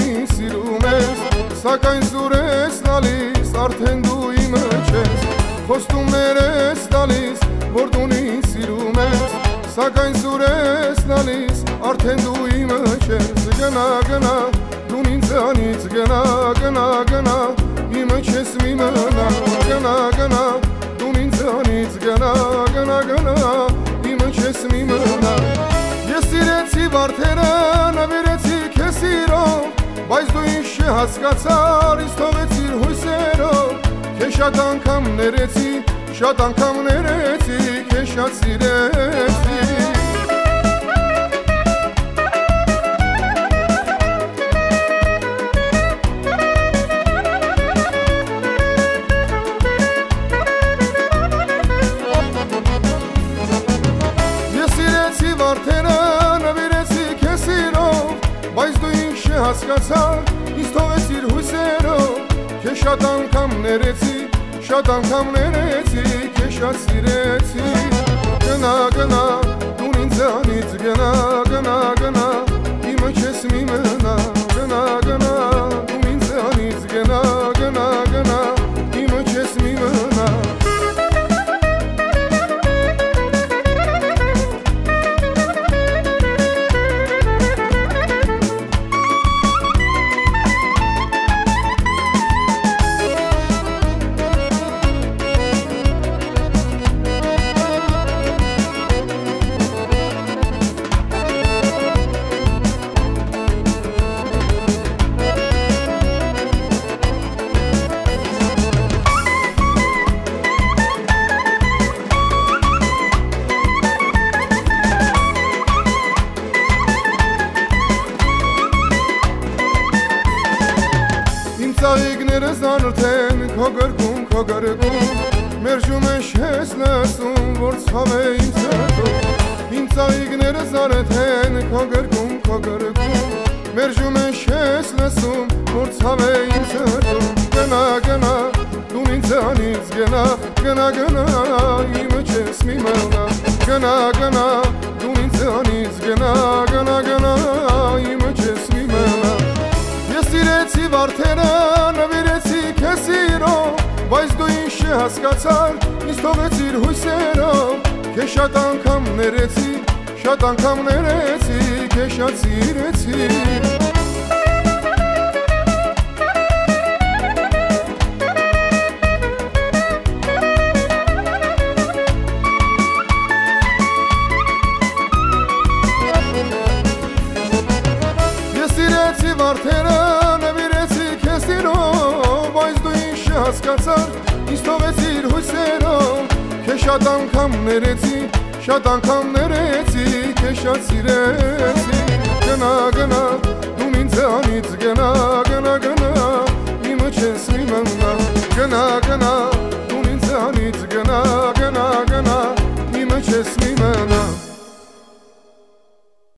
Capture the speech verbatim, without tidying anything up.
Borduni sirumes Sakain zures dalis Arten du imaches Costumeres dalis Borduni sirumes Sakain zures dalis Arten du imaches Gana gana Dunin zanit Gana gana gana Imaches mimana Gana gana Dunin zanit Gana gana gana Imaches mimana Եսիրեցի վարդերան, ավիրեցի քեսիրով Բայց դու ինչ չհասկացար, ինձ թողեցիր հույսերով Քեզ շատ անգամ ներեցի, շատ անգամ ներեցի Քեզ շատ սիրեցի Եսիրեցի վարդերան, ավիրեցի քեսիրով Բայց դու ինչ չհասկացար, ինձ թողեցիր հույսերով Քեզ շատ անգամ ներեցի, շատ անգամ ներեցի Քեզ շատ սիրեցի Գնա, գնա, դու ինձանից գնա, գնա, գնա Իմը չես մի մնա Գնա, գնա, դու ինձանից գնա, գնա, գնա Իմը չես մի մնա Ծաղիկներս անրթեն քո գրկում, քո գրկում Մերժում են շես լսում, որ ցավ է իմ սրտում Իմ ծաղիկներս անրթեն քո գրկում, քո գրկում Մերժում են շես լսում, որ ցավ է իմ սրտում Գնա, գնա, դու ինձանից գնա, գնա, գնա Իմը չես մի մնա Գնա, գնա, դու ինձանից գնա, գնա, գնա Իմը չես մի մնա Ես սիրեցի վարդերան, ավիրեցի քեսիրով Բայց դու ինչ չհասկացար, ինձ թողեցիր հույսերով Քեզ շատ անգամ ներեցի, շատ անգամ ներեցի Քեզ շատ սիրեցի Ես սիրեցի վարդերան, ավիրեցի քեսիրով Բայց դու ինչ չհասկացար, ինձ թողեցիր հույսերով Քեզ շատ անգամ ներեցի, շատ անգամ ներեցի Քեզ շատ սիրեցի Գնա, գնա, դու ինձանից գնա, գնա, գնա Իմը չես մի մնա Գնա, գնա, դու ինձանից գնա, գնա, գնա Իմը չես մի մնա